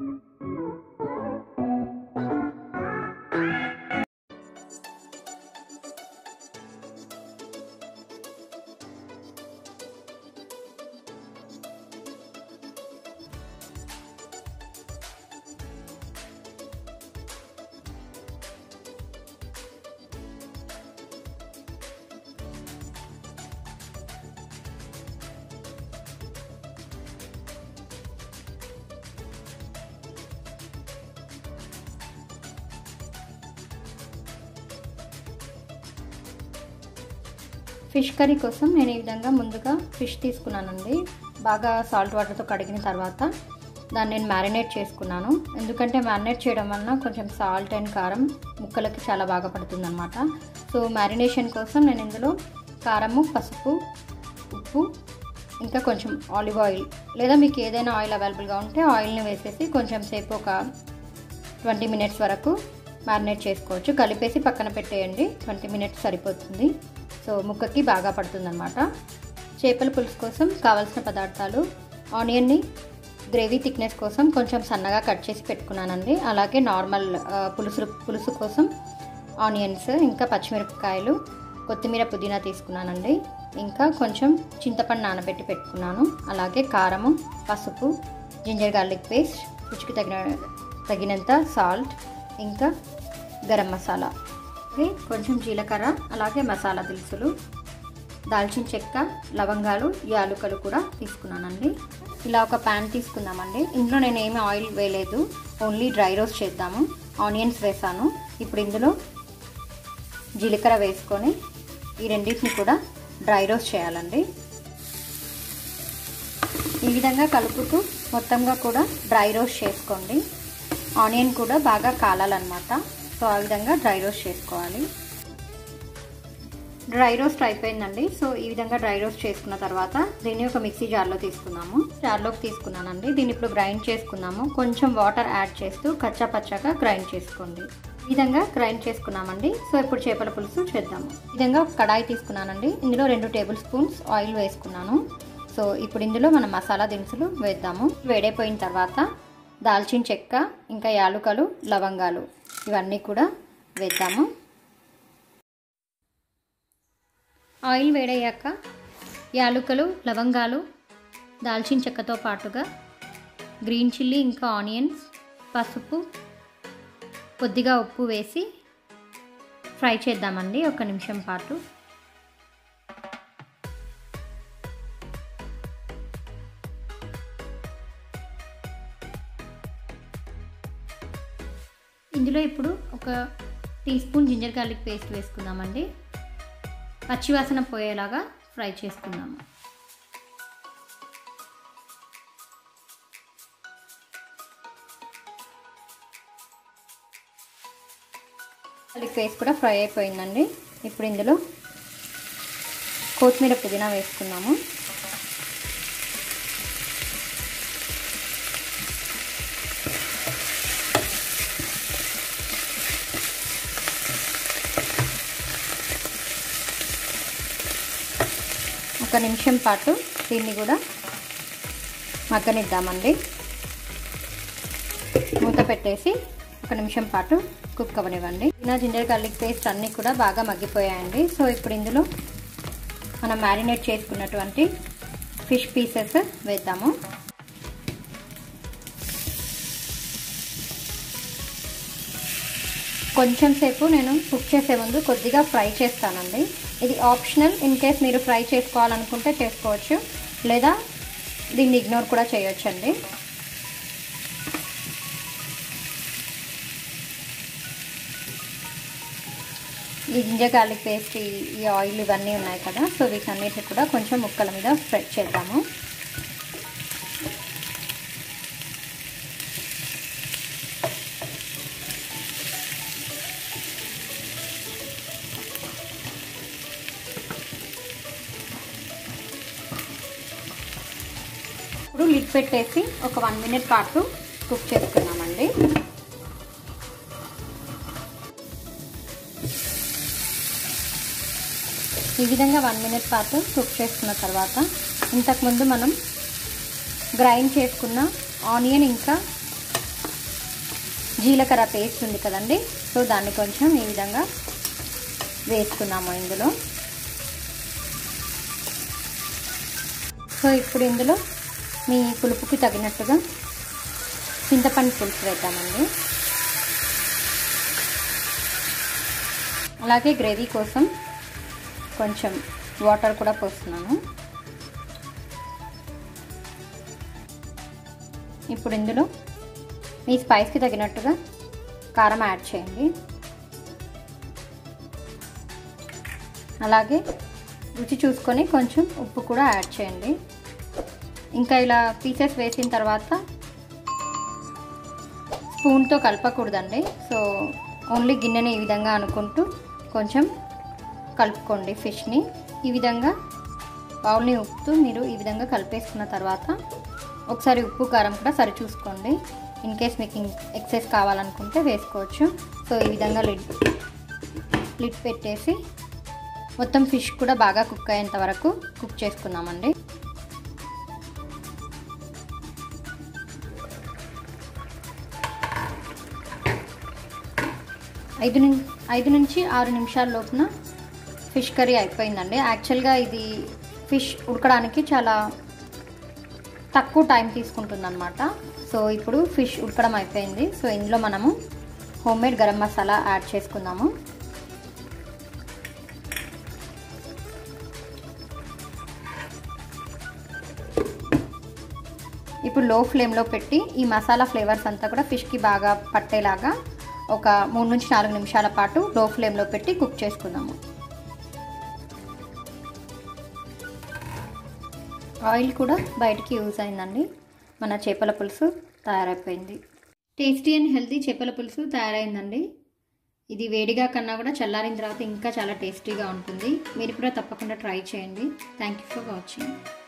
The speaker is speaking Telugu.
ఫిష్ కర్రీ కోసం నేను ఈ విధంగా ముందుగా ఫిష్ తీసుకున్నానండి. బాగా సాల్ట్ వాటర్తో కడిగిన తర్వాత దాన్ని నేను మ్యారినేట్ చేసుకున్నాను. ఎందుకంటే మ్యారినేట్ చేయడం వలన కొంచెం సాల్ట్ అండ్ కారం ముక్కలకి చాలా బాగా పడుతుంది అనమాట. సో మ్యారినేషన్ కోసం నేను ఇందులో కారము, పసుపు, ఉప్పు, ఇంకా కొంచెం ఆలివ్ ఆయిల్ లేదా మీకు ఏదైనా ఆయిల్ అవైలబుల్గా ఉంటే ఆయిల్ని వేసేసి కొంచెం సేపు ఒక 20 minutes వరకు మ్యారినేట్ చేసుకోవచ్చు. కలిపేసి పక్కన పెట్టేయండి. 20 minutes సరిపోతుంది. సో ముక్కకి బాగా పడుతుందన్నమాట. చేపల పులుసు కోసం కావాల్సిన పదార్థాలు: ఆనియన్ని గ్రేవీ థిక్నెస్ కోసం కొంచెం సన్నగా కట్ చేసి పెట్టుకున్నానండి. అలాగే నార్మల్ పులుసు కోసం ఆనియన్స్, ఇంకా పచ్చిమిరపకాయలు, కొత్తిమీర, పుదీనా తీసుకున్నానండి. ఇంకా కొంచెం చింతపండు నానబెట్టి పెట్టుకున్నాను. అలాగే కారము, పసుపు, జింజర్ గార్లిక్ పేస్ట్, రుచికి తగినంత సాల్ట్, ఇంకా గరం మసాలా, కొంచెం జీలకర్ర, అలాగే మసాలా దినుసులు, దాల్చిన చెక్క, లవంగాలు, యాలుకలు కూడా తీసుకున్నానండి. ఇలా ఒక ప్యాన్ తీసుకుందామండి. ఇందులో నేను ఏమీ ఆయిల్ వేయలేదు, ఓన్లీ డ్రై రోస్ట్ చేద్దాము. ఆనియన్స్ వేసాను. ఇప్పుడు ఇందులో జీలకర్ర వేసుకొని ఈ రెండింటిని కూడా డ్రై రోస్ట్ చేయాలండి. ఈ విధంగా కలుపుతూ మొత్తంగా కూడా డ్రై రోస్ట్ చేసుకోండి. ఆనియన్ కూడా బాగా కాలాలన్నమాట. సో ఆ విధంగా డ్రై రోస్ట్ చేసుకోవాలి. డ్రై రోస్ట్ అయిపోయిందండి. సో ఈ విధంగా డ్రై రోస్ట్ చేసుకున్న తర్వాత దీన్ని ఒక మిక్సీ జార్లో తీసుకున్నాము. జార్లోకి తీసుకున్నానండి. దీన్ని ఇప్పుడు గ్రైండ్ చేసుకున్నాము. కొంచెం వాటర్ యాడ్ చేస్తూ కచ్చా పచ్చాగా గ్రైండ్ చేసుకోండి. ఈ విధంగా గ్రైండ్ చేసుకున్నామండి. సో ఇప్పుడు చేపల పులుసు చేద్దాము. ఈ విధంగా ఒక కడాయి తీసుకున్నానండి. ఇందులో 2 టేబుల్ స్పూన్స్ ఆయిల్ వేసుకున్నాను. సో ఇప్పుడు ఇందులో మనం మసాలా దినుసులు వేద్దాము. వేడైపోయిన తర్వాత దాల్చిన చెక్క, ఇంకా యాలుకలు, లవంగాలు ఇవన్నీ కూడా వేద్దాము. ఆయిల్ వేడయ్యాక యాలుకలు, లవంగాలు, దాల్చిన చెక్కతో పాటుగా గ్రీన్ చిల్లీ, ఇంకా ఆనియన్స్, పసుపు, కొద్దిగా ఉప్పు వేసి ఫ్రై చేద్దామండి 1 నిమిషం పాటు. ఇందులో ఇప్పుడు 1 teaspoon ginger garlic paste వేసుకుందామండి. పచ్చివాసన పోయేలాగా ఫ్రై చేసుకుందాము. గార్లిక్ పేస్ట్ కూడా ఫ్రై అయిపోయిందండి. ఇప్పుడు ఇందులో కొత్తిమీర, పుదీనా వేసుకున్నాము. ఒక నిమిషం పాటు దీన్ని కూడా మగ్గనిద్దామండి. మూత పెట్టేసి 1 నిమిషం పాటు కుక్ అవ్వనివ్వండి. నా జింజర్ గార్లిక్ పేస్ట్ అన్నీ కూడా బాగా మగ్గిపోయాయండి. సో ఇప్పుడు ఇందులో మనం మ్యారినేట్ చేసుకున్నటువంటి ఫిష్ పీసెస్ వేద్దాము. కొంచెం సేపు నేను కుక్ చేసే ముందు కొద్దిగా ఫ్రై చేస్తానండి. ఇది ఆప్షనల్. ఇన్ కేస్ మీరు ఫ్రై చేసుకోవాలనుకుంటే చేసుకోవచ్చు, లేదా దీన్ని ఇగ్నోర్ కూడా చేయొచ్చండి. ఈ జింజర్ గార్లిక్ పేస్ట్, ఈ ఆయిల్ ఇవన్నీ ఉన్నాయి కదా, సో వీటన్నిటిని కూడా కొంచెం ముక్కల మీద స్ప్రెడ్ చేద్దాము. ఇప్పుడు లిడ్ పెట్టేసి ఒక 1 minute పాటు కుక్ చేసుకున్నామండి. ఈ విధంగా 1 minute పాటు కుక్ చేసుకున్న తర్వాత ఇంతకుముందు మనం గ్రైండ్ చేసుకున్న ఆనియన్ ఇంకా జీలకర్ర పేస్ట్ ఉంది కదండి, సో దాన్ని కొంచెం ఈ విధంగా వేసుకున్నాము ఇందులో. సో ఇప్పుడు ఇందులో మీ పులుపుకి తగినట్టుగా చింతపండు పులుసు వేద్దామండి. అలాగే గ్రేవీ కోసం కొంచెం వాటర్ కూడా పోస్తున్నాను. ఇప్పుడు ఇందులో మీ స్పైస్కి తగినట్టుగా కారం యాడ్ చేయండి. అలాగే రుచి చూసుకొని కొంచెం ఉప్పు కూడా యాడ్ చేయండి. ఇంకా ఇలా పీసెస్ వేసిన తర్వాత స్పూన్తో కలపకూడదండి. సో ఓన్లీ గిన్నెని ఈ విధంగా అనుకుంటూ కొంచెం కలుపుకోండి ఫిష్ని. ఈ విధంగా బౌల్ని ఉప్పుతూ మీరు ఈ విధంగా కలిపేసుకున్న తర్వాత ఒకసారి ఉప్పు కారం కూడా సరి చూసుకోండి. ఇన్ కేస్ మీకు ఎక్సెస్ కావాలనుకుంటే వేసుకోవచ్చు. సో ఈ విధంగా లిడ్ పెట్టేసి మొత్తం ఫిష్ కూడా బాగా కుక్ అయ్యేంత వరకు కుక్ చేసుకుందామండి. ఐదు నుంచి 6 నిమిషాల లోపున ఫిష్ కర్రీ అయిపోయిందండి. యాక్చువల్గా ఇది ఫిష్ ఉడకడానికి చాలా తక్కువ టైం తీసుకుంటుందన్నమాట. సో ఇప్పుడు ఫిష్ ఉడకడం అయిపోయింది. సో ఇందులో మనము హోమ్మేడ్ గరం మసాలా యాడ్ చేసుకుందాము. ఇప్పుడు లో ఫ్లేమ్లో పెట్టి ఈ మసాలా ఫ్లేవర్స్ అంతా కూడా ఫిష్కి బాగా పట్టేలాగా ఒక 3 నుంచి 4 నిమిషాల పాటు లో ఫ్లేమ్లో పెట్టి కుక్ చేసుకుందాము. ఆయిల్ కూడా బయటికి యూజ్ అయిందండి. మన చేపల పులుసు తయారైపోయింది. టేస్టీ అండ్ హెల్తీ చేపల పులుసు తయారైందండి. ఇది వేడిగా కన్నా కూడా చల్లారిన తర్వాత ఇంకా చాలా టేస్టీగా ఉంటుంది. మీరు కూడా తప్పకుండా ట్రై చేయండి. Thank you for watching.